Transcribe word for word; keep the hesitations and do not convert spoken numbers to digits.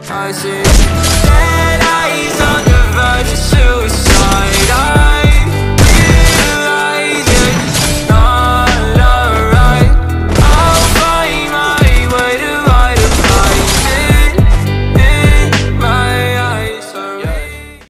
I see dead eyes on the verge of